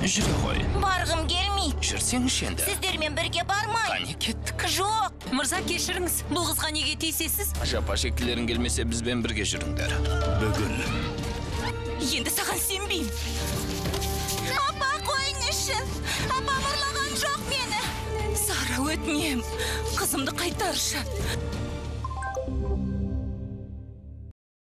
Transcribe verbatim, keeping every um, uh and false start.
Жүре ғой. Барғым келмейді. Жүрсең енді. Сіздермен бірге бармай. Қане кеттік. Жоқ. Мырза, кешіріңіз. Бұл қызға неге тиісесіз? Жапа шекілерің келмесе бізбен бірге жүріңдер. Бүгін. Енді саған сенбеймін. Апа, қойыңызшы. Апа ұрлаған жоқ мені. Сара, өтінем. Қызымды қайтаршы.